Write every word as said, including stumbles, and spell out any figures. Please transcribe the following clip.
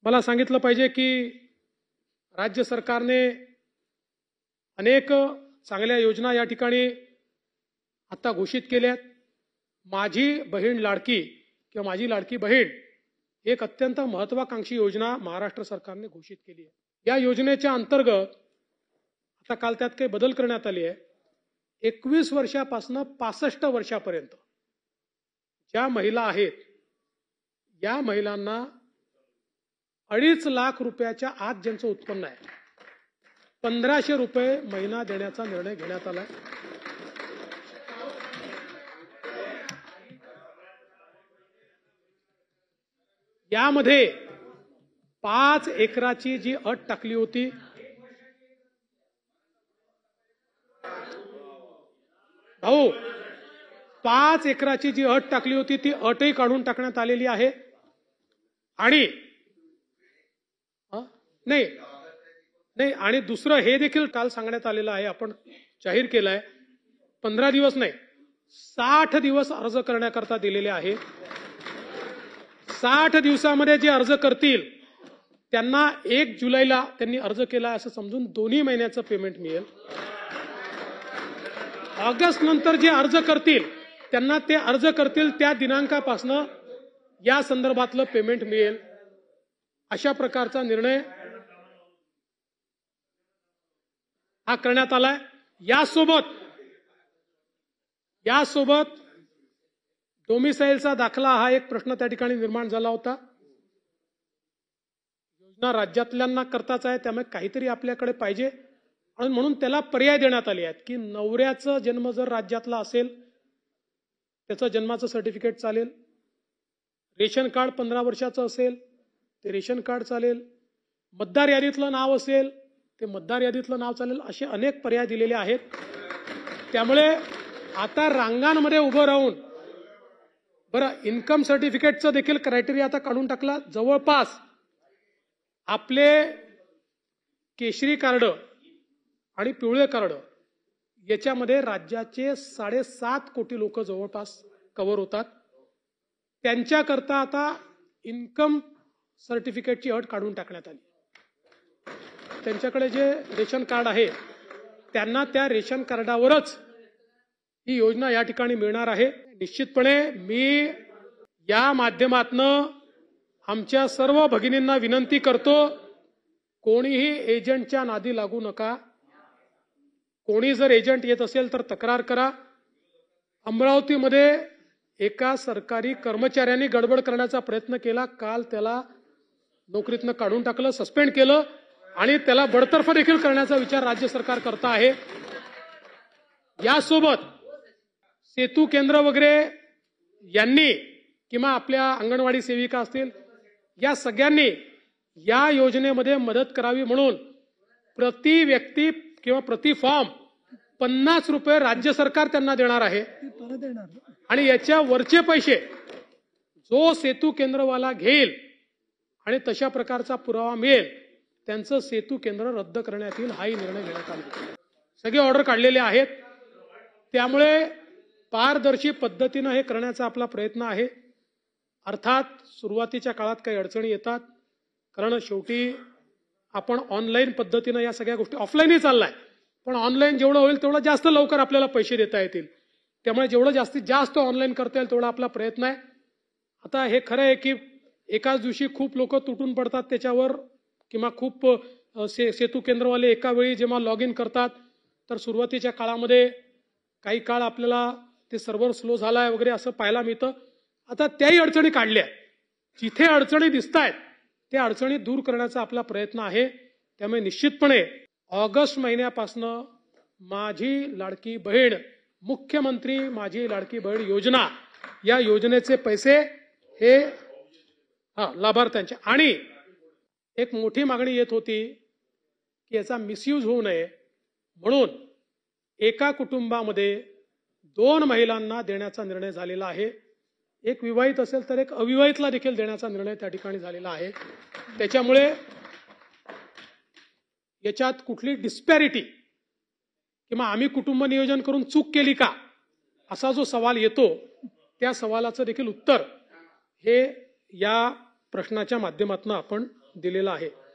मला सांगितलं पाहिजे की राज्य सरकारने अनेक चांगल्या योजना या ठिकाणी आता घोषित केल्या आहेत। माझी बहीण लाडकी किंवा माझी लाडकी बहीण एक अत्यंत महत्त्वाकांक्षी योजना महाराष्ट्र सरकारने घोषित केली आहे। या योजनेच्या अंतर्गत आता काल त्यात काही बदल करण्यात आले आहे। एकवीस वर्षापासून पासष्ट वर्षापर्यंत ज्या महिला आहेत या महिलांना अडीच लाख रुपयाच्या आत ज्यांचं उत्पन्न आहे पंधराशे रुपये महिना देण्याचा निर्णय घेण्यात आला। यामध्ये पाच एकराची जी अट टाकली होती भाऊ पाच एकराची जी अट टाकली होती ती अटही काढून टाकण्यात आलेली आहे। आणि नाही नाही आणि दुसरं हे देखील काल सांगण्यात आलेलं आहे, आपण जाहीर केलं आहे, पंधरा दिवस नाही साठ दिवस अर्ज करण्याकरता दिलेले आहे। साठ दिवसामध्ये जे अर्ज करतील त्यांना एक जुलैला त्यांनी अर्ज केला असं समजून दोन्ही महिन्याचं पेमेंट मिळेल। ऑगस्ट नंतर जे अर्ज करतील त्यांना ते अर्ज करतील त्या दिनांकापासून या संदर्भातलं पेमेंट मिळेल। अशा प्रकारचा निर्णय हा करण्यात आलाय। यासोबत यासोबत डोमिसाइलचा दाखला हा एक प्रश्न त्या ठिकाणी निर्माण झाला होता। योजना राज्यातल्यांना करताच आहे, त्यामुळे काहीतरी आपल्याकडे पाहिजे आणि म्हणून त्याला पर्याय देण्यात आले आहेत की नवऱ्याचा जन्म जर राज्यातला असेल त्याचं जन्माचं सर्टिफिकेट चालेल, रेशन कार्ड पंधरा वर्षाचं असेल ते रेशन कार्ड चालेल, मतदार यादीतलं नाव असेल ते मतदार यादीतलं नाव चालेल, असे अनेक पर्याय दिलेले आहेत। त्यामुळे आता रांगांमध्ये उभं राहून बरं इन्कम सर्टिफिकेटचं देखील क्रायटेरिया आता काढून टाकला। जवळपास आपले केशरी कार्ड आणि पिवळे कार्ड याच्यामध्ये राज्याचे साडेसात कोटी लोक जवळपास कव्हर होतात। त्यांच्याकरता आता इन्कम सर्टिफिकेटची अट काढून टाकण्यात आली। त्यांच्याकडे जे रेशन कार्ड आहे त्यांना त्या रेशन कार्डावरच ही योजना या ठिकाणी मिळणार आहे। निश्चितपणे मी या माध्यमातनं आमच्या सर्व भगिनींना विनंती करतो, कोणीही एजंटच्या नादी लागू नका। कोणी जर एजंट येत असेल तर तक्रार करा। अमरावतीमध्ये एका सरकारी कर्मचाऱ्यांनी गडबड करण्याचा प्रयत्न केला, काल त्याला नोकरीतनं काढून टाकलं, सस्पेंड केलं आणि त्याला बडतर्फ देखील करण्याचा विचार राज्य सरकार करत आहे। यासोबत सेतू केंद्र वगैरे यांनी किंवा आपल्या अंगणवाडी सेविका असतील या सगळ्यांनी या योजनेमध्ये मदत करावी म्हणून प्रति व्यक्ती किंवा प्रति फॉर्म पन्नास रुपये राज्य सरकार त्यांना देणार आहे। आणि याच्या वरचे पैसे जो सेतू केंद्रवाला घेईल आणि तशा प्रकारचा पुरावा मिळेल त्यांचं सेतू केंद्र रद्द करण्यात येईल, हाही निर्णय घेण्यात आला। सगळे ऑर्डर काढलेले आहेत। त्यामुळे पारदर्शी पद्धतीने हे करण्याचा आपला प्रयत्न आहे। अर्थात सुरुवातीच्या काळात काही अडचणी येतात, कारण शेवटी आपण ऑनलाईन पद्धतीने या सगळ्या गोष्टी, ऑफलाईनही चाललाय पण ऑनलाईन जेवढं होईल तेवढं जास्त लवकर आपल्याला पैसे देता येतील। त्यामुळे जेवढं जास्तीत जास्त ऑनलाईन करता येईल तेवढा आपला प्रयत्न आहे। आता हे खरं आहे की एकाच दिवशी खूप लोक तुटून पडतात त्याच्यावर, किंवा खूप से सेतू केंद्रवाले एका वेळी जेव्हा लॉग इन करतात तर सुरुवातीच्या काळामध्ये काही काळ आपल्याला ते सर्व्हर स्लो झालाय वगैरे असं पाहायला मिळतं। आता त्याही अडचणी काढल्या, जिथे अडचणी दिसत आहेत त्या अडचणी दूर करण्याचा आपला प्रयत्न आहे। त्यामुळे निश्चितपणे ऑगस्ट महिन्यापासून माझी लाडकी बहीण, मुख्यमंत्री माझी लाडकी बहीण योजना, या योजनेचे पैसे हे हा लाभार्थ्यांचे, आणि एक मोठी मागणी येत होती की याचा मिसयूज होऊ नये म्हणून एका कुटुंबामध्ये दोन महिलांना देण्याचा निर्णय झालेला आहे। एक विवाहित असेल तर एक अविवाहितला देखील देण्याचा निर्णय त्या ठिकाणी झालेला आहे। त्याच्यामुळे याच्यात कुठली डिस्पॅरिटी किंवा आम्ही कुटुंब नियोजन करून चूक केली का असा जो सवाल येतो त्या सवालाचं देखील उत्तर हे या प्रश्नाच्या माध्यमातून आपण दिलेला आहे.